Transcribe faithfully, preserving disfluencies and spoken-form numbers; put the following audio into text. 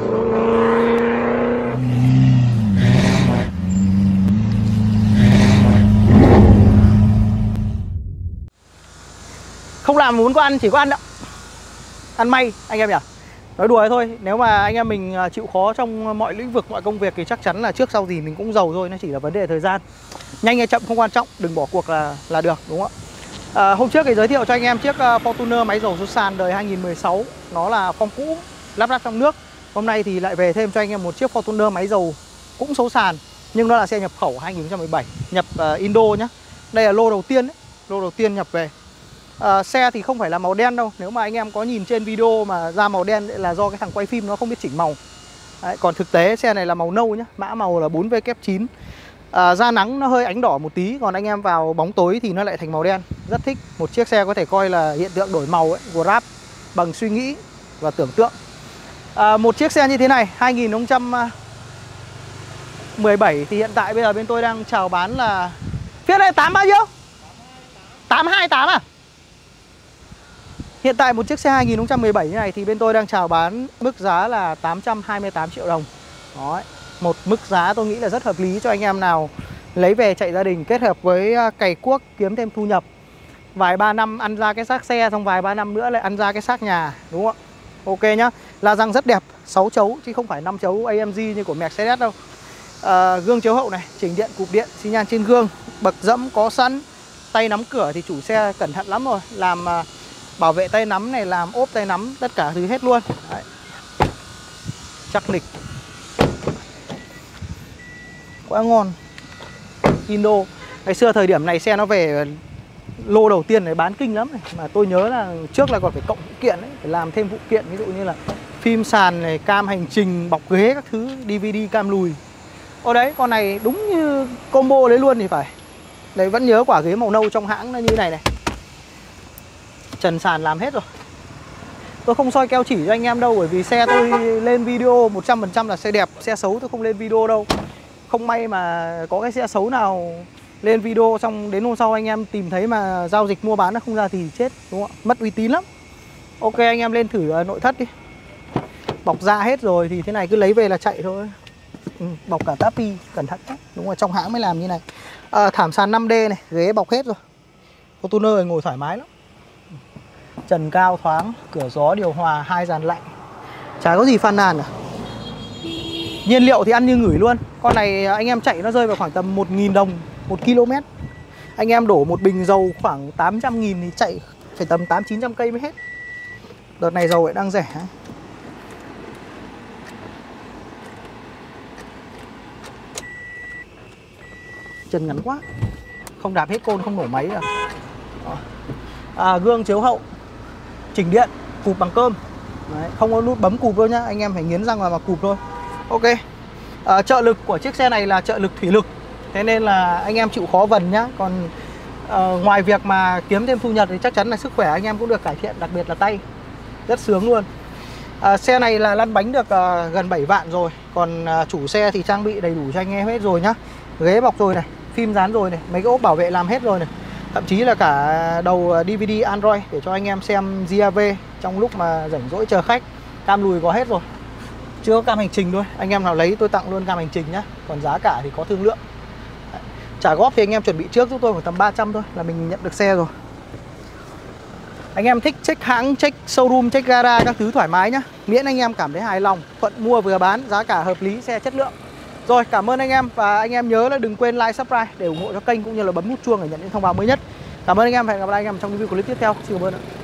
Không làm muốn có ăn, chỉ có ăn đó. Ăn may anh em nhỉ. Nói đùa thôi, nếu mà anh em mình chịu khó trong mọi lĩnh vực, mọi công việc thì chắc chắn là trước sau gì mình cũng giàu thôi. Nó chỉ là vấn đề thời gian. Nhanh hay chậm không quan trọng, đừng bỏ cuộc là là được, đúng không ạ? À, hôm trước thì giới thiệu cho anh em chiếc Fortuner máy dầu số sàn đời hai nghìn mười sáu. Nó là form cũ, lắp ráp trong nước. Hôm nay thì lại về thêm cho anh em một chiếc Fortuner máy dầu cũng số sàn, nhưng nó là xe nhập khẩu hai nghìn không trăm mười bảy, nhập uh, Indo nhá. Đây là lô đầu tiên đấy, lô đầu tiên nhập về. À, xe thì không phải là màu đen đâu. Nếu mà anh em có nhìn trên video mà ra màu đen là do cái thằng quay phim nó không biết chỉnh màu. Đấy, còn thực tế xe này là màu nâu nhá, mã màu là bốn V chín. à, Ra nắng nó hơi ánh đỏ một tí, còn anh em vào bóng tối thì nó lại thành màu đen. Rất thích, một chiếc xe có thể coi là hiện tượng đổi màu ấy, Grab bằng suy nghĩ và tưởng tượng. à, Một chiếc xe như thế này hai nghìn không trăm mười bảy thì hiện tại bây giờ bên tôi đang chào bán là phía này tám bao nhiêu? tám hai tám à? Hiện tại một chiếc xe hai nghìn không trăm mười bảy như này thì bên tôi đang chào bán mức giá là tám trăm hai mươi tám triệu đồng. Đó, một mức giá tôi nghĩ là rất hợp lý cho anh em nào lấy về chạy gia đình, kết hợp với cày cuốc kiếm thêm thu nhập. Vài ba năm ăn ra cái xác xe, xong vài ba năm nữa lại ăn ra cái xác nhà, đúng không ạ? Ok nhá. La răng rất đẹp, sáu chấu chứ không phải năm chấu a em giê như của Mercedes đâu. à, Gương chiếu hậu này, chỉnh điện, cụp điện, xi nhan trên gương, bậc dẫm có sẵn. Tay nắm cửa thì chủ xe cẩn thận lắm rồi, làm bảo vệ tay nắm này, làm ốp tay nắm, tất cả thứ hết luôn. Đấy. Chắc nịch, quá ngon. Indo. Ngày xưa thời điểm này xe nó về lô đầu tiên này bán kinh lắm này. Mà tôi nhớ là trước là còn phải cộng phụ kiện ấy, phải làm thêm phụ kiện, ví dụ như là phim sàn này, cam hành trình, bọc ghế các thứ, đê vê đê cam lùi. Ô đấy, con này đúng như combo đấy luôn thì phải. Đấy, vẫn nhớ quả ghế màu nâu trong hãng nó như này này. Trần sàn làm hết rồi. Tôi không soi keo chỉ cho anh em đâu, bởi vì xe tôi lên video một trăm phần trăm là xe đẹp. Xe xấu tôi không lên video đâu. Không may mà có cái xe xấu nào lên video xong đến hôm sau anh em tìm thấy mà giao dịch mua bán nó không ra thì chết, đúng không ạ? Mất uy tín lắm. Ok, anh em lên thử nội thất đi. Bọc da hết rồi thì thế này cứ lấy về là chạy thôi. ừ, Bọc cả tapi, cẩn thận đấy. Đúng rồi, trong hãng mới làm như này. à, Thảm sàn năm D này, ghế bọc hết rồi. Fortuner này ngồi thoải mái lắm. Trần cao thoáng, cửa gió điều hòa, hai dàn lạnh, chả có gì phàn nàn cả. Nhiên liệu thì ăn như ngửi luôn. Con này anh em chạy nó rơi vào khoảng tầm một nghìn đồng một km. Anh em đổ một bình dầu khoảng tám trăm nghìn thì chạy phải tầm tám chín trăm cây mới hết. Đợt này dầu lại đang rẻ. Chân ngắn quá, không đạp hết côn không nổ máy được. à, Gương chiếu hậu, chỉnh điện, cụp bằng cơm. Đấy, không có nút bấm cụp đâu nhá, anh em phải nghiến răng vào mà cụp thôi. Ok. à, Trợ lực của chiếc xe này là trợ lực thủy lực, thế nên là anh em chịu khó vần nhá. Còn à, ngoài việc mà kiếm thêm thu nhập thì chắc chắn là sức khỏe anh em cũng được cải thiện, đặc biệt là tay. Rất sướng luôn. à, Xe này là lăn bánh được à, gần bảy vạn rồi. Còn à, chủ xe thì trang bị đầy đủ cho anh em hết rồi nhá. Ghế bọc rồi này, phim dán rồi này, mấy cái ốp bảo vệ làm hết rồi này. Thậm chí là cả đầu đê vê đê Android để cho anh em xem giê a vê trong lúc mà rảnh rỗi chờ khách. Cam lùi có hết rồi, chưa có cam hành trình thôi. Anh em nào lấy tôi tặng luôn cam hành trình nhá. Còn giá cả thì có thương lượng. Trả góp thì anh em chuẩn bị trước giúp tôi khoảng tầm ba trăm thôi là mình nhận được xe rồi. Anh em thích check hãng, check showroom, check gara các thứ thoải mái nhá. Miễn anh em cảm thấy hài lòng, thuận mua vừa bán, giá cả hợp lý, xe chất lượng. Rồi, cảm ơn anh em. Và anh em nhớ là đừng quên like, subscribe để ủng hộ cho kênh, cũng như là bấm nút chuông để nhận những thông báo mới nhất. Cảm ơn anh em, hẹn gặp lại anh em trong video clip tiếp theo. Xin cảm ơn ạ.